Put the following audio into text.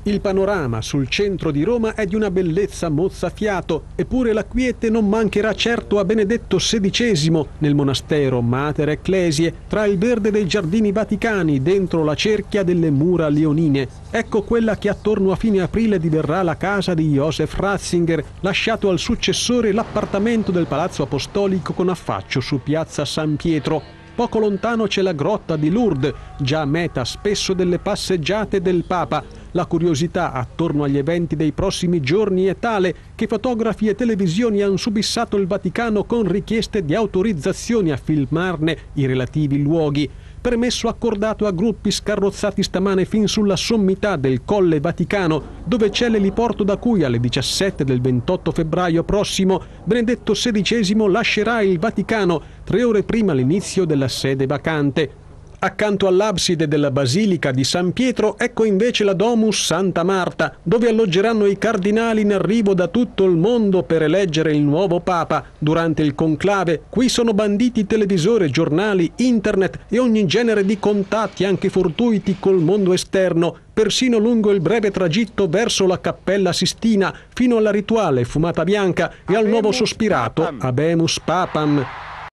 Il panorama sul centro di Roma è di una bellezza mozzafiato, eppure la quiete non mancherà certo a Benedetto XVI nel monastero Mater Ecclesiae, tra il verde dei giardini vaticani, dentro la cerchia delle mura leonine. Ecco quella che attorno a fine aprile diverrà la casa di Joseph Ratzinger, lasciato al successore l'appartamento del Palazzo Apostolico con affaccio su piazza San Pietro. Poco lontano c'è la grotta di Lourdes, già meta spesso delle passeggiate del Papa. La curiosità attorno agli eventi dei prossimi giorni è tale che fotografi e televisioni hanno subissato il Vaticano con richieste di autorizzazioni a filmarne i relativi luoghi. Permesso accordato a gruppi scarrozzati stamane fin sulla sommità del Colle Vaticano, dove c'è l'eliporto da cui alle 17 del 28 febbraio prossimo Benedetto XVI lascerà il Vaticano 3 ore prima l'inizio della sede vacante. Accanto all'abside della Basilica di San Pietro, ecco invece la Domus Santa Marta, dove alloggeranno i cardinali in arrivo da tutto il mondo per eleggere il nuovo Papa. Durante il conclave, qui sono banditi televisore, giornali, internet e ogni genere di contatti, anche fortuiti, col mondo esterno, persino lungo il breve tragitto verso la Cappella Sistina, fino alla rituale fumata bianca e al nuovo sospirato Habemus Papam.